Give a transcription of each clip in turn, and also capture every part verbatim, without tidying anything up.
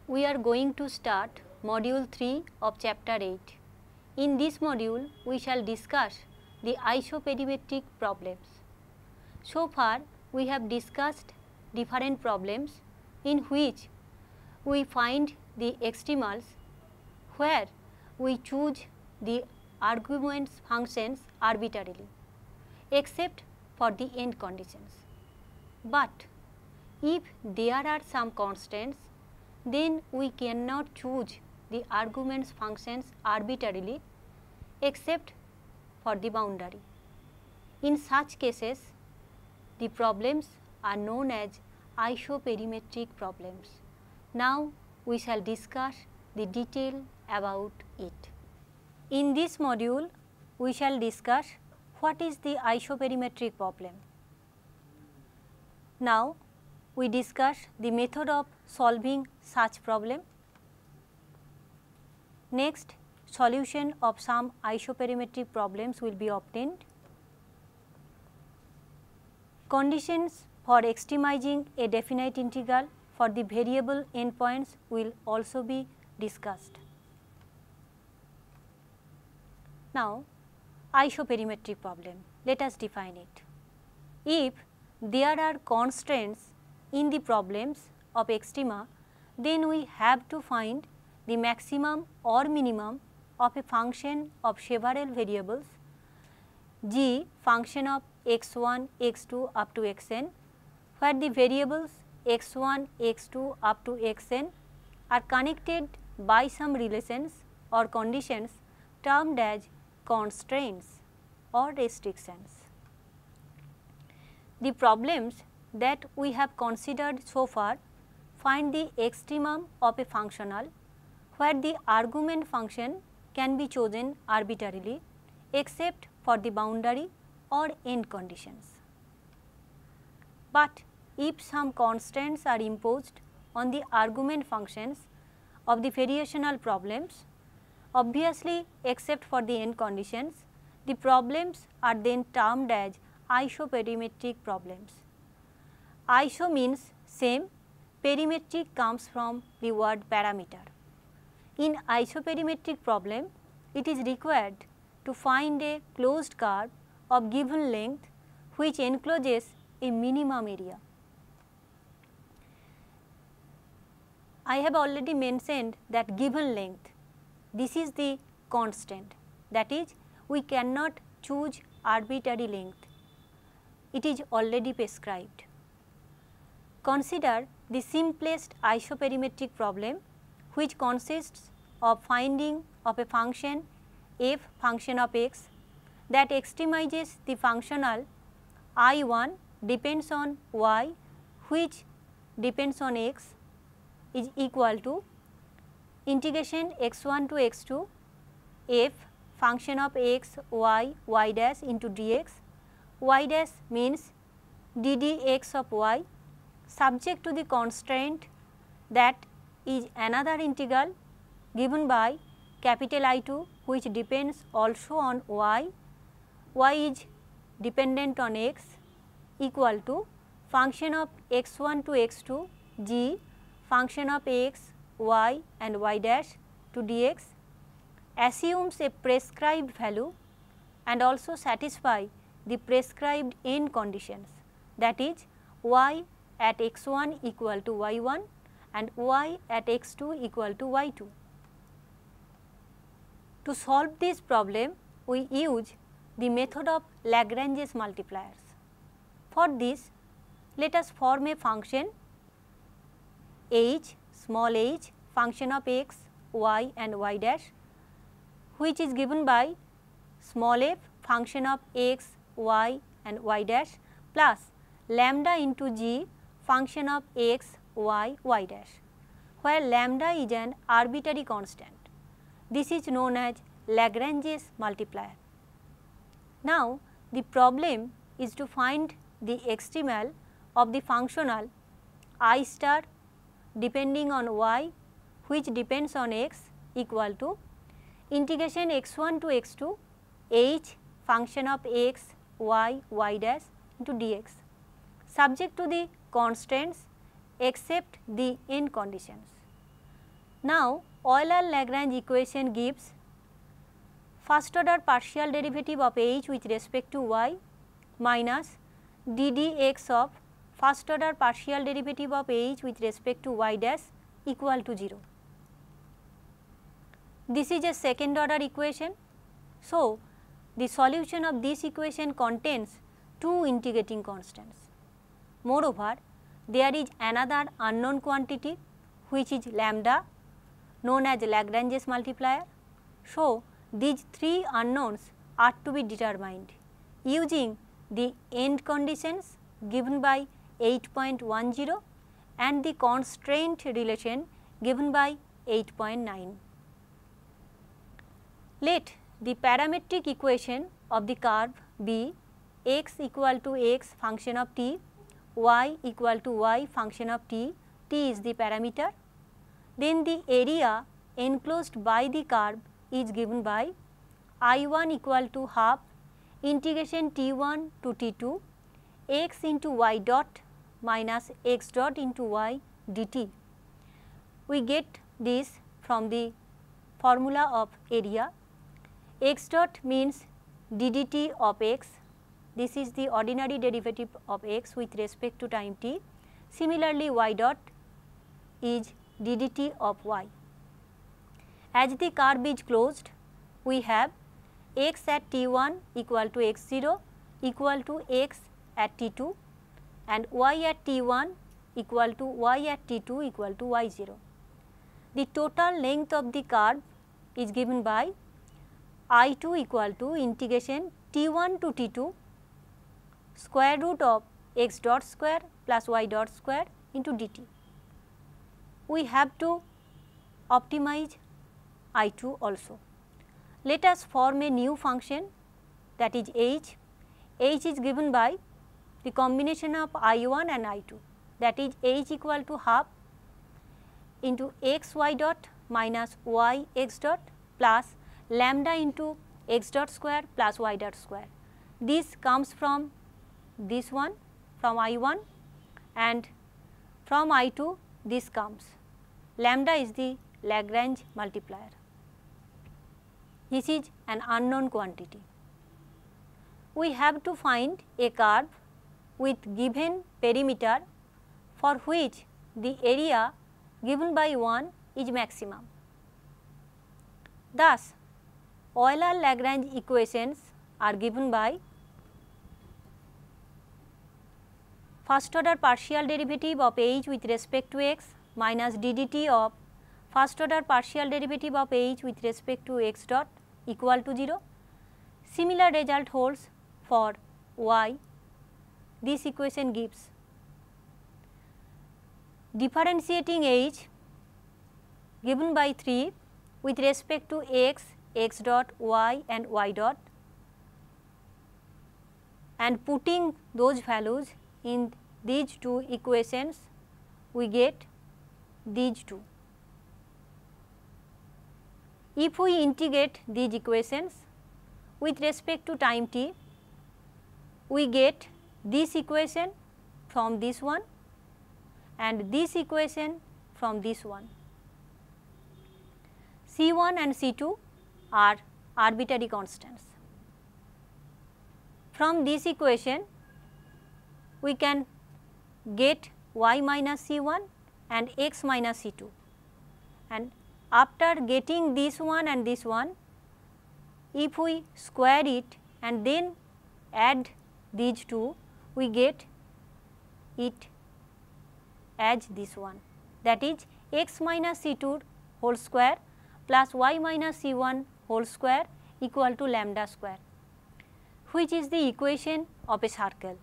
we are going to start module three of chapter eight. In this module, we shall discuss the isoperimetric problems. So far, we have discussed different problems in which we find the extremals where we choose the arguments functions arbitrarily except for the end conditions. But if there are some constants, then we cannot choose the arguments functions arbitrarily except for the boundary. In such cases, the problems are known as isoperimetric problems. Now we shall discuss the detail about it. In this module, we shall discuss what is the isoperimetric problem. Now we discuss the method of solving such problem. Next, solution of some isoperimetric problems will be obtained. Conditions for extremizing a definite integral for the variable endpoints will also be discussed. Now, isoperimetric problem, let us define it. If there are constraints in the problems of extrema, then we have to find the maximum or minimum of a function of several variables g function of x one, x two up to xn, where the variables x one, x two up to xn are connected by some relations or conditions termed as constraints or restrictions. The problems that we have considered so far find the extremum of a functional where the argument function can be chosen arbitrarily except for the boundary or end conditions. But if some constraints are imposed on the argument functions of the variational problems, obviously except for the end conditions, the problems are then termed as isoperimetric problems. Iso means same, perimetric comes from the word parameter. In isoperimetric problem, it is required to find a closed curve of given length which encloses a minimum area. I have already mentioned that given length, this is the constant, that is we cannot choose arbitrary length, it is already prescribed. Consider the simplest isoperimetric problem which consists of finding of a function f function of x that extremizes the functional I one depends on y which depends on x is equal to integration x one to x two f function of x y y dash into dx, y dash means d dx of y subject to the constraint that is another integral given by capital I two which depends also on y, y is dependent on x equal to function of x one to x two g function of x, y and y dash to dx assumes a prescribed value and also satisfy the prescribed end conditions, that is y at x one equal to y one and y at x two equal to y two. To solve this problem, we use the method of Lagrange's multipliers. For this, let us form a function h small h function of x, y and y dash which is given by small f function of x, y and y dash plus lambda into g function of x, y, y dash, where lambda is an arbitrary constant. This is known as Lagrange's multiplier. Now, the problem is to find the extremal of the functional I star depending on y which depends on x equal to integration x one to x two h function of x, y, y dash into dx subject to the constraints except the end conditions. Now, Euler-Lagrange equation gives first order partial derivative of h with respect to y minus d dx of first order partial derivative of h with respect to y dash equal to zero. This is a second order equation. So, the solution of this equation contains two integrating constants. Moreover, there is another unknown quantity which is lambda known as Lagrange's multiplier. So, these three unknowns are to be determined using the end conditions given by eight point one zero and the constraint relation given by eight point nine. Let the parametric equation of the curve be x equal to x function of t, y equal to y function of t, t is the parameter. Then the area enclosed by the curve is given by I one equal to half integration t one to t two x into y dot minus x dot into y dt. We get this from the formula of area. X dot means d dt of x, this is the ordinary derivative of x with respect to time t. Similarly, y dot is d dt of y. As the curve is closed, we have x at t one equal to x zero equal to x at t two and y at t one equal to y at t two equal to y zero. The total length of the curve is given by I two equal to integration t one to t two square root of x dot square plus y dot square into dt. We have to optimize I two also. Let us form a new function, that is h. H is given by the combination of I one and I two, that is h equal to half into x y dot minus y x dot plus lambda into x dot square plus y dot square. This comes from this one, from I one, and from I two this comes. Lambda is the Lagrange multiplier. This is an unknown quantity. We have to find a curve with given perimeter for which the area given by one is maximum. Thus, Euler-Lagrange equations are given by first order partial derivative of h with respect to x minus d dt of first order partial derivative of h with respect to x dot equal to zero. Similar result holds for y. This equation gives differentiating h given by three with respect to x, x dot, y and y dot, and putting those values in these two equations, we get these two. If we integrate these equations with respect to time t, we get this equation from this one and this equation from this one. C one and C two are arbitrary constants. From this equation, we can get y minus C one and x minus C two, and after getting this one and this one, if we square it and then add these two, we get it as this one, that is x minus C two whole square plus y minus C one whole square equal to lambda square, which is the equation of a circle.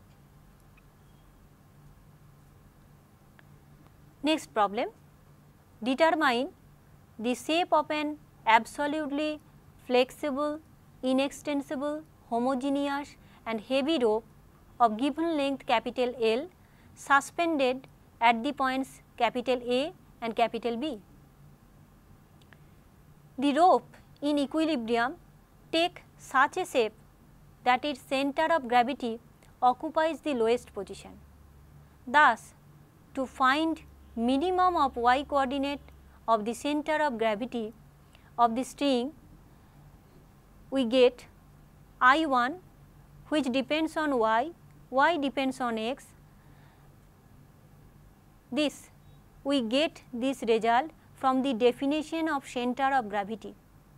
Next problem, determine the shape of an absolutely flexible, inextensible, homogeneous and heavy rope of given length capital L suspended at the points capital A and capital B. The rope in equilibrium take such a shape that its center of gravity occupies the lowest position. Thus, to find minimum of y coordinate of the center of gravity of the string, we get I one which depends on y, y depends on x. This we get this result from the definition of center of gravity.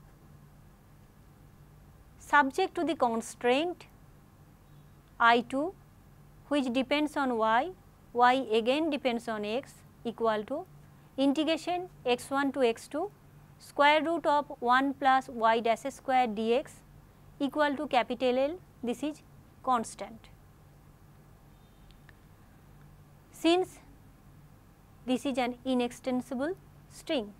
Subject to the constraint I two which depends on y, y again depends on x, equal to integration x one to x two square root of one plus y dash square dx equal to capital L, this is constant. Since this is an inextensible string,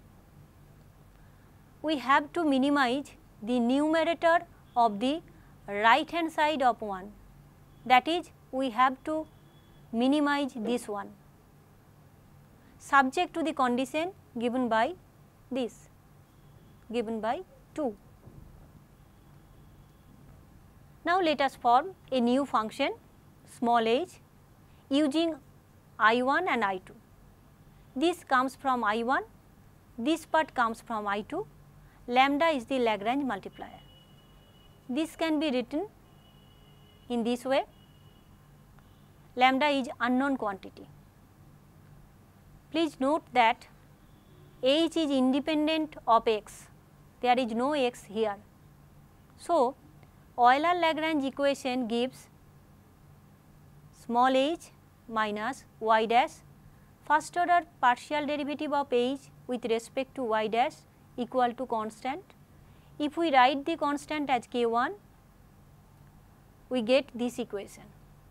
we have to minimize the numerator of the right hand side of one, that is we have to minimize this one subject to the condition given by this, given by two. Now, let us form a new function small h using I one and I two. This comes from I one, this part comes from I two, lambda is the Lagrange multiplier. This can be written in this way, lambda is unknown quantity. Please note that h is independent of x, there is no x here. So, Euler-Lagrange equation gives small h minus y dash first order partial derivative of h with respect to y dash equal to constant. If we write the constant as k one, we get this equation.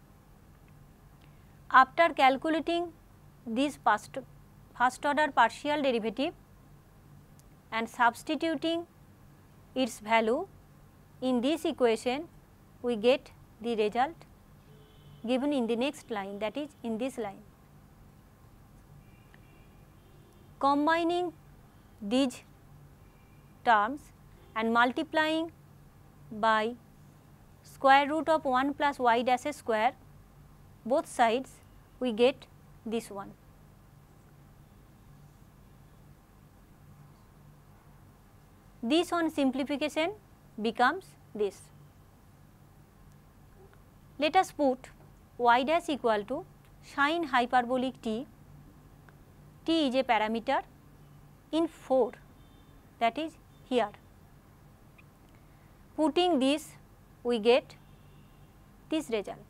After calculating this first, first order partial derivative and substituting its value in this equation, we get the result given in the next line, that is in this line. Combining these terms and multiplying by square root of one plus y dash square, both sides we get this one. This on simplification becomes this. Let us put y dash equal to sine hyperbolic t, t is a parameter in four, that is here. Putting this, we get this result.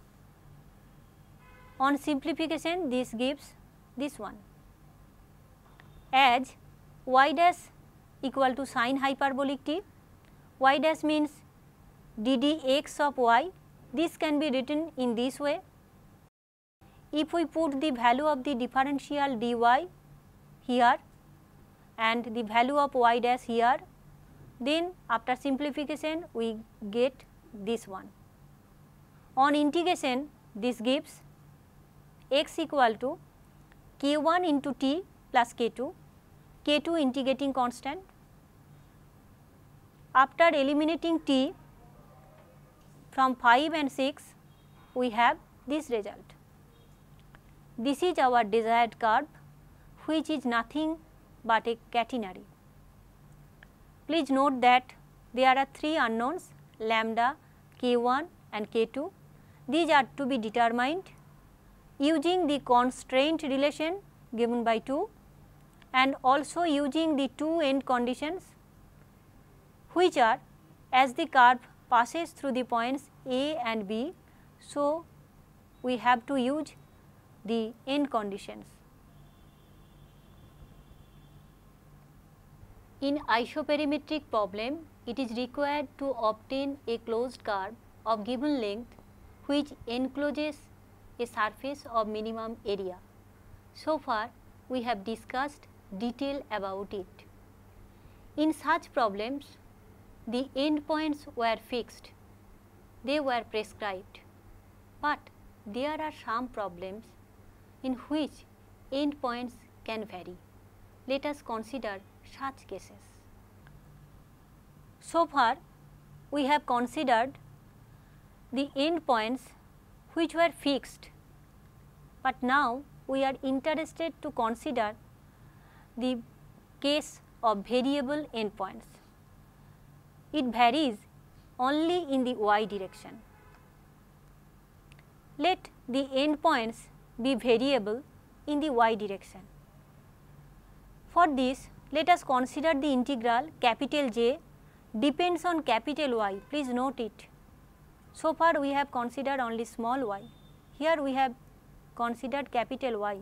On simplification, this gives this one. As y dash equal to sine hyperbolic t, y dash means d dx of y, this can be written in this way. If we put the value of the differential dy here and the value of y dash here, then after simplification we get this one. On integration, this gives x equal to k one into t plus k two, k two integrating constant. After eliminating t from five and six, we have this result. This is our desired curve, which is nothing but a catenary. Please note that there are three unknowns, lambda, k one and k two. These are to be determined using the constraint relation given by two and also using the two end conditions, which are as the curve passes through the points A and B. So, we have to use the end conditions. In isoperimetric problem, it is required to obtain a closed curve of given length which encloses a surface of minimum area. So far, we have discussed detail about it. In such problems, the endpoints were fixed, they were prescribed, but there are some problems in which endpoints can vary. Let us consider such cases. So far, we have considered the endpoints which were fixed, but now we are interested to consider the case of variable endpoints. It varies only in the y direction. Let the endpoints be variable in the y direction. For this, let us consider the integral capital J depends on capital Y. Please note it. So far we have considered only small y. Here we have considered capital Y.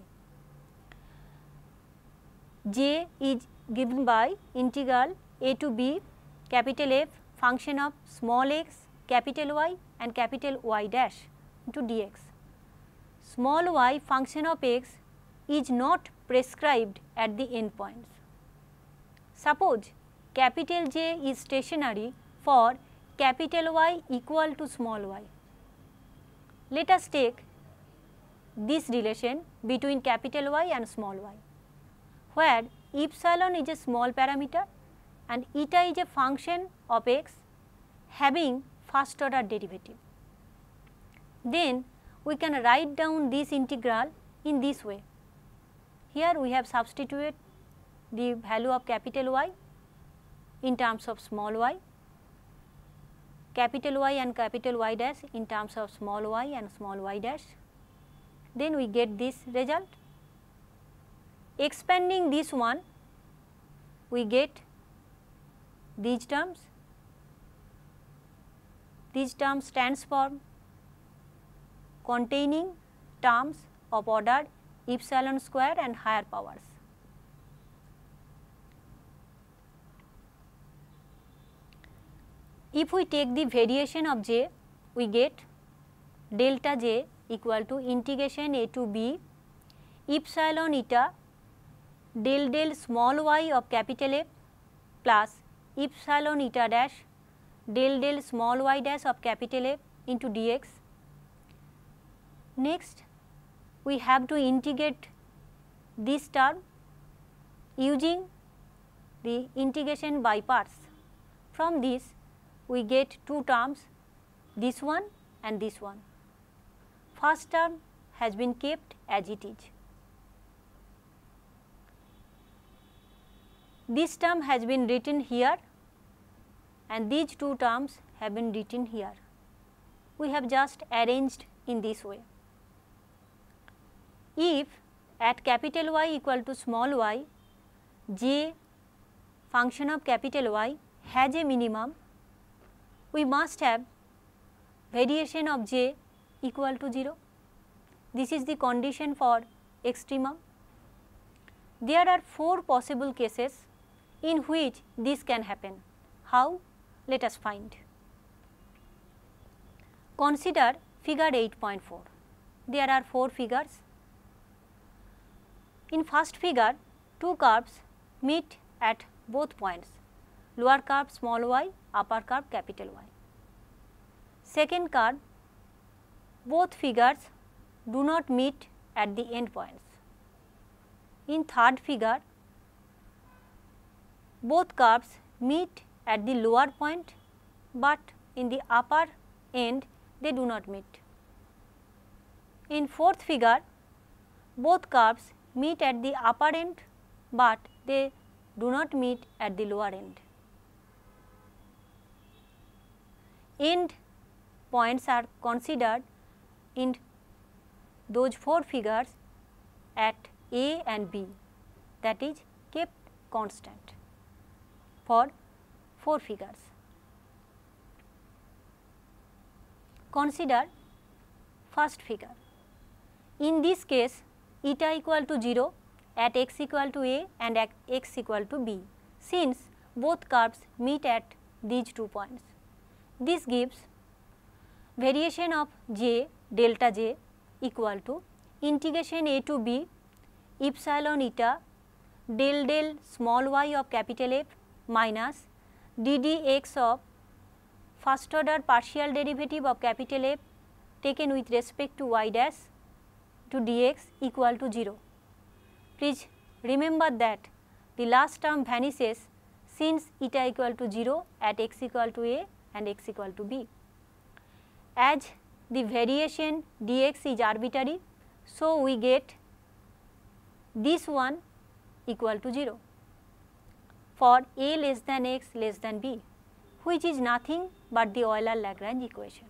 J is given by integral a to b capital F function of small x, capital Y and capital Y dash into dx. Small y function of x is not prescribed at the endpoints. Suppose capital J is stationary for capital Y equal to small y. Let us take this relation between capital Y and small y, where epsilon is a small parameter and eta is a function of x having first order derivative. Then we can write down this integral in this way. Here we have substituted the value of capital Y in terms of small y, capital Y and capital Y dash in terms of small y and small y dash. Then we get this result. Expanding this one, we get these terms. These terms stands for containing terms of order epsilon square and higher powers. If we take the variation of j, we get delta j equal to integration a to b epsilon eta del del small y of capital F plus epsilon eta dash del del small y dash of capital F into dx. Next, we have to integrate this term using the integration by parts. From this, we get two terms, this one and this one. First term has been kept as it is. This term has been written here and these two terms have been written here. We have just arranged in this way. If at capital Y equal to small y, j function of capital Y has a minimum, we must have variation of j equal to zero. This is the condition for extremum. There are four possible cases in which this can happen. How? Let us find. Consider figure eight point four. There are four figures. In first figure, two curves meet at both points, lower curve small y, upper curve capital Y. Second curve, both figures do not meet at the end points. In third figure, both curves meet at the lower point, but in the upper end they do not meet. In fourth figure, both curves meet at the upper end, but they do not meet at the lower end. End points are considered in those four figures at A and B, that is kept constant for four figures. Consider first figure. In this case, eta equal to zero at x equal to a and at x equal to b, since both curves meet at these two points. This gives variation of j delta j equal to integration a to b epsilon eta del del small y of capital F minus d dx of first order partial derivative of capital F taken with respect to y dash to dx equal to zero. Please remember that the last term vanishes since eta equal to zero at x equal to a and x equal to b. As the variation dx is arbitrary, so we get this one equal to zero. for A less than x less than b, which is nothing but the Euler-Lagrange equation.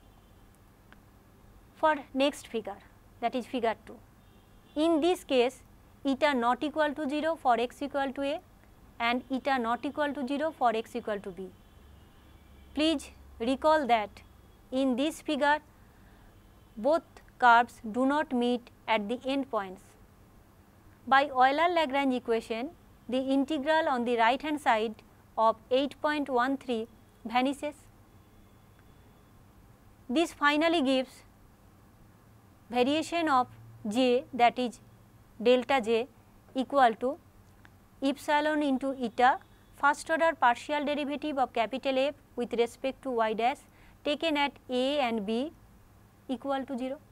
For next figure, that is figure two. In this case, eta not equal to zero for x equal to a and eta not equal to zero for x equal to b. Please recall that in this figure, both curves do not meet at the end points. By Euler-Lagrange equation, the integral on the right hand side of eight point one three vanishes. This finally gives variation of j, that is delta j, equal to epsilon into eta first order partial derivative of capital F with respect to y dash taken at a and b equal to zero.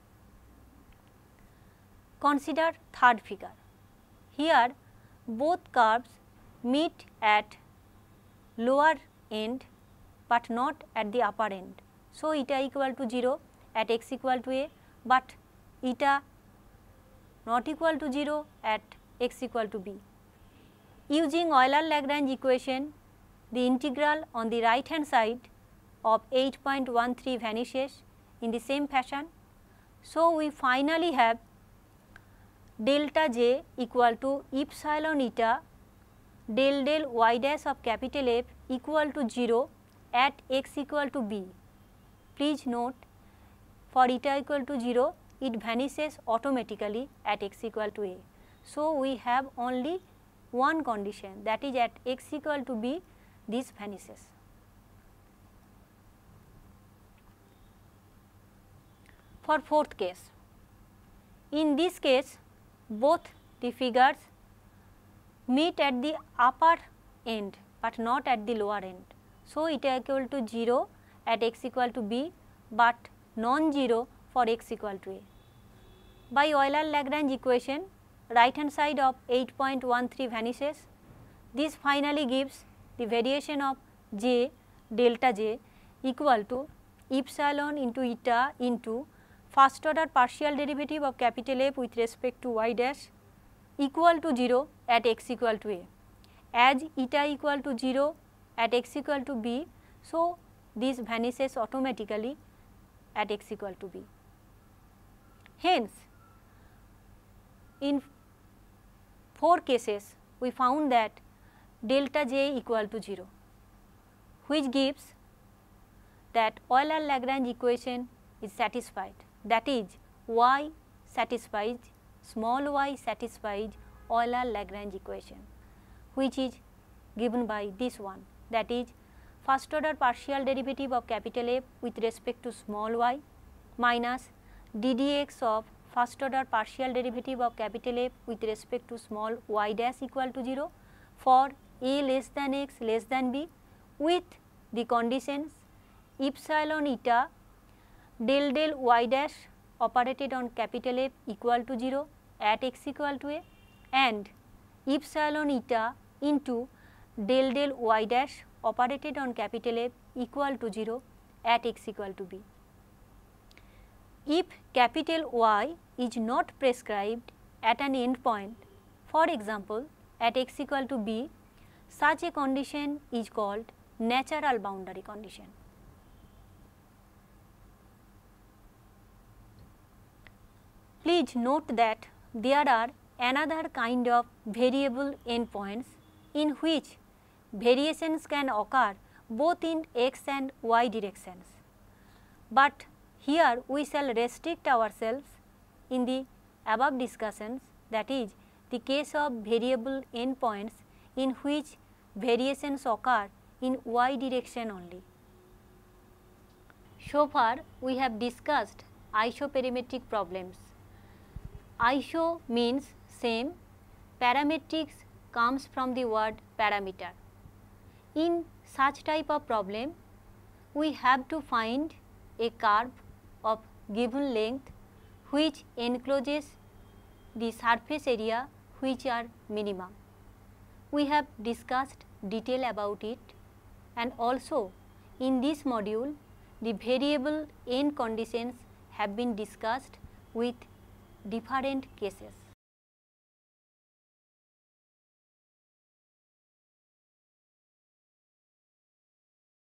Consider third figure. Here both curves meet at lower end but not at the upper end. So, eta equal to zero at x equal to a, but eta not equal to zero at x equal to b. Using Euler-Lagrange equation, the integral on the right hand side of eight point one three vanishes in the same fashion. So, we finally have delta j equal to epsilon eta del del y dash of capital F equal to zero at x equal to b. Please note, for eta equal to zero, it vanishes automatically at x equal to a. So, we have only one condition, that is at x equal to b, this vanishes. For fourth case, in this case both the figures meet at the upper end but not at the lower end. So, eta equal to zero at x equal to b, but non-zero for x equal to a. By Euler-Lagrange equation, right hand side of eight point one three vanishes. This finally gives the variation of j delta j equal to epsilon into eta into first order partial derivative of capital F with respect to y dash equal to zero at x equal to a. As eta equal to zero at x equal to b, so this vanishes automatically at x equal to b. Hence, in four cases we found that delta j equal to zero, which gives that Euler-Lagrange equation is satisfied, that is y satisfies, small y satisfies Euler-Lagrange equation, which is given by this one, that is first order partial derivative of capital F with respect to small y minus d dx of first order partial derivative of capital F with respect to small y dash equal to zero for a less than x less than b, with the conditions epsilon eta del del y dash operated on capital F equal to zero at x equal to a and epsilon eta into del del y dash operated on capital F equal to zero at x equal to b. If capital Y is not prescribed at an end point, for example at x equal to b, such a condition is called natural boundary condition. Please note that there are another kind of variable endpoints in which variations can occur both in x and y directions, but here we shall restrict ourselves in the above discussions, that is the case of variable endpoints in which variations occur in y direction only. So far we have discussed isoperimetric problems. Iso means same, parametrics comes from the word parameter. In such type of problem, we have to find a curve of given length which encloses the surface area which are minimum. We have discussed detail about it, and also in this module the variable end conditions have been discussed with different cases.